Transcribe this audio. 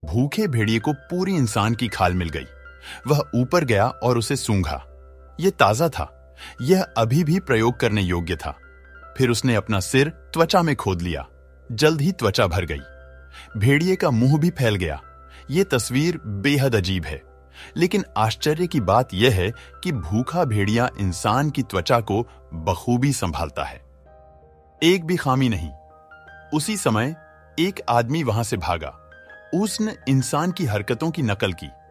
भूखे भेड़िए को पूरी इंसान की खाल मिल गई। वह ऊपर गया और उसे सूंघा। यह ताजा था, यह अभी भी प्रयोग करने योग्य था। फिर उसने अपना सिर त्वचा में खोद लिया। जल्द ही त्वचा भर गई। भेड़िए का मुंह भी फैल गया। यह तस्वीर बेहद अजीब है, लेकिन आश्चर्य की बात यह है कि भूखा भेड़िया इंसान की त्वचा को बखूबी संभालता है। एक भी खामी नहीं। उसी समय एक आदमी वहां से भागा। उसने इंसान की हरकतों की नकल की।